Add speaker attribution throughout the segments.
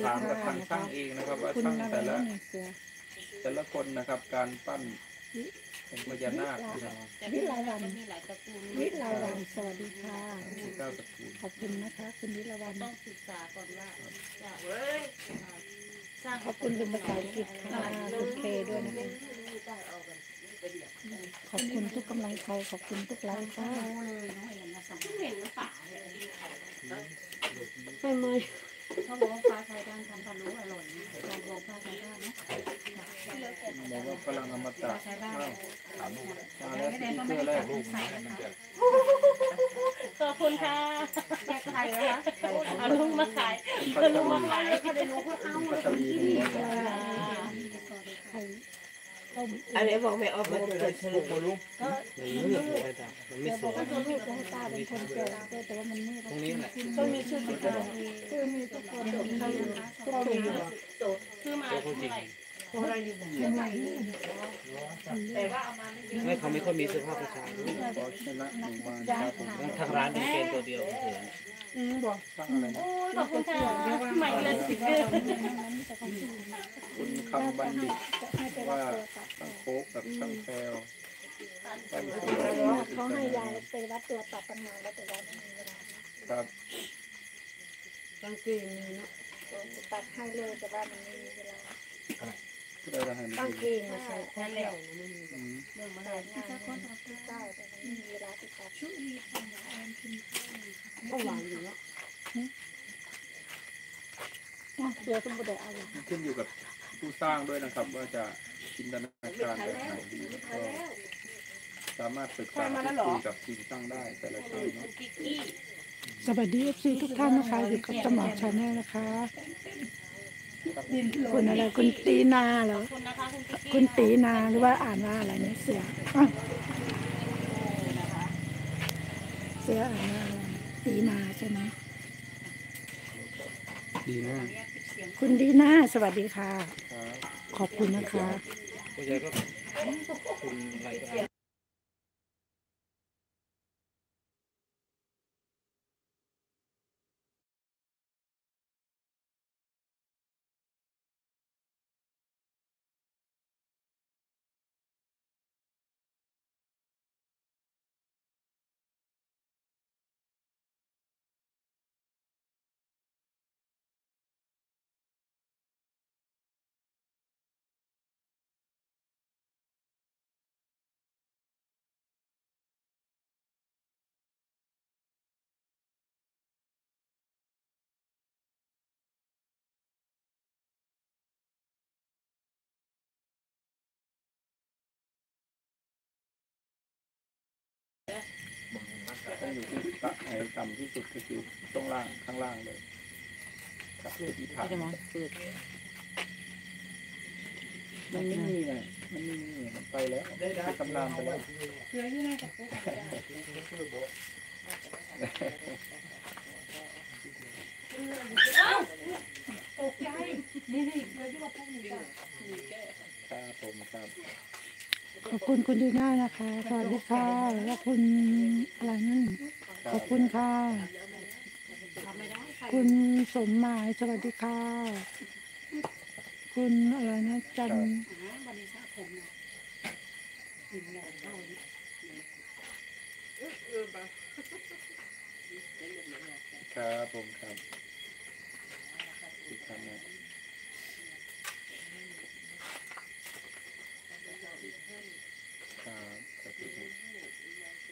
Speaker 1: ถามกับทางช่างเองนะครับว่าช่างแต่ละคนนะครับการปั้นเป็นพญานาคนะครับ
Speaker 2: วิไลวัน
Speaker 3: มีหลายตระกูล
Speaker 2: วิไลวันสวัสดีค่ะ
Speaker 1: มีเก้าตระกูล
Speaker 2: ขอบคุณนะคะคุณวิไลวัน
Speaker 3: ต้องศึกษาก่อนว่าจะสร้าง
Speaker 2: ขอบคุณเป็นภาษาอังกฤษค่ะคุณเคด้วยนะคะขอบคุณทุกกำลังใจขอบคุณทุกไลค์ค่ะ
Speaker 3: เห็นป่าเลย
Speaker 2: ไม่ไม่
Speaker 3: เขาบอกว่าปลาไทยด้านทำพะโล้อร่อยลองบอกปลาไทยด้านนะ
Speaker 1: บอกว่าพลังอม
Speaker 3: ป
Speaker 1: ตะ
Speaker 3: ลาไทยด้าน
Speaker 1: มาแล้วสติ๊กเกอร์แรก
Speaker 3: ขอบคุณค่ะแยกไทยแล้วเอาลุงมาขายเอาลุงมาขายเขาได้รู้ว่าเอา
Speaker 1: ปัตตานีนี่นะ
Speaker 2: ใครต้ม
Speaker 4: อันนี้บอกไม่ออกมาเกิดสรุปลุง
Speaker 2: ก็
Speaker 4: มันมืดเลยจ้ะมันไม่
Speaker 2: เดี๋ยว
Speaker 4: ส
Speaker 2: บอก
Speaker 4: วย
Speaker 2: ว่าตัวลูกจะให้ตาเป็นคนเกิดแต่ว่ามันมืด
Speaker 4: ตรงนี้แหละ
Speaker 2: ต้องมีชื่อติดตัวคือมีทุกคนทุกคนทุกคน
Speaker 3: คือมาเท่าไหร่
Speaker 2: ยังไง
Speaker 3: แต่ว่าเอามาไม่เยอะ
Speaker 4: ไม่เขาไม่ค่อยมีเสื้อผ้าผู้ชาย
Speaker 1: ขอชนะหนึ่งวันครับผม
Speaker 4: ทางร้านมีเป็นตัวเดียวเห็น
Speaker 2: บอก
Speaker 1: ช่างอะไรนะ
Speaker 3: โอ้ยขอบคุณค่ะใหม่เลยสิเกอร์
Speaker 1: คุณคำบัณฑิตว่าช่างโคกกับช่างแพรวปั้นสวย
Speaker 2: เขาให้ยายไปวัดตัวตัดตั้งนานแล้วแต่ยายไม่มีเวลา
Speaker 1: ครับ
Speaker 2: กางเกงมีเนาะตัดให้เลยแต่ว่ามันไม่มีเวลา
Speaker 1: ก็ได้แล้วให้มัน
Speaker 2: กาง
Speaker 1: ดี
Speaker 2: เกงมาใส่แค่แล้ว
Speaker 1: อืม
Speaker 2: เรื่องมาได้ง่ายที่ใต้แต่ไม่มีเวลาที่ตัดชุดนี้ก็หวานอยู่เนาะเดี๋ยวคุณบุตรเอาอยู่
Speaker 1: มันขึ้นอยู่กับผู้สร้างด้วยนะครับ ว่าจะจินตนาการแบบไหนดีก็สามารถศึกษาพูดคุยกับทีมสร้างได้แต่ละช่างเนาะ
Speaker 3: กิ๊กกี้
Speaker 2: สวัสดีFCทุกท่านนะคะอยู่กับสมองชาแนลนะคะคุณอะไรคุณตีนาเหรอ
Speaker 3: คุณนะคะคุณกิ๊กกี้
Speaker 2: คุณตีนาหรือว่าอ่านว่าอะไรเนี่ยเสืออ้าวเสืออ่านว่าอะไรตีนาใช่ไหม
Speaker 4: ดีนะ
Speaker 2: คุณดีนาสวัสดีค่ะ
Speaker 1: ครับ
Speaker 2: ขอบคุณนะคะ
Speaker 4: ผู้ชายก็คุณอะไรก็ได้
Speaker 1: ต้องอยู่ที่ต่ำที่สุดก็คือตรงล่างข้างล่างเลยครับที่ฐานมันไม่มีไงมันไม่มีมันไปแล้วไปตำนานไปแล้ว
Speaker 3: เชื้อที่น่าจะปุ๊บ
Speaker 1: ครับผมครับ
Speaker 2: ขอบคุณคุณดีนานะคะ สวัสดีค่ะแล้วคุณอะไรนั่นขอบคุณค่ะ คุณสมหมายสวัสดีค่ะ คุณอะไรนะจัน
Speaker 1: ครับผมครับทุกท่านนะขอบคุณครับ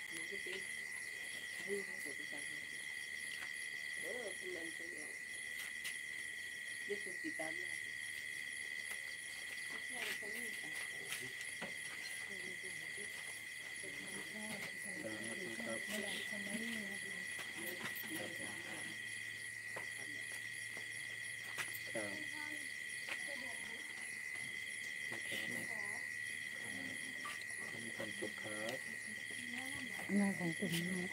Speaker 1: ครับมีความสุขครับ
Speaker 2: อะไรของคุณนะ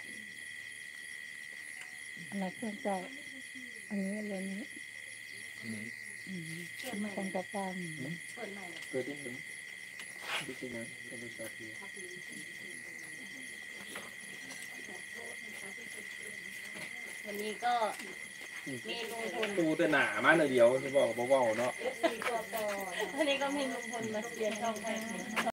Speaker 2: อะไรเครื่องเก่าอันนี้อะไรนี้มาของกระปัง
Speaker 1: เกิดที่ถึงที่จริงนะเป็นบริษัทที่
Speaker 3: วันนี้ก็มีลุงพล
Speaker 1: ตูแต่หนามาเลยเดียวจะบอกเบาๆเนาะ
Speaker 3: อันนี้ก็มีลุงพลมาเชียร์ช่องให้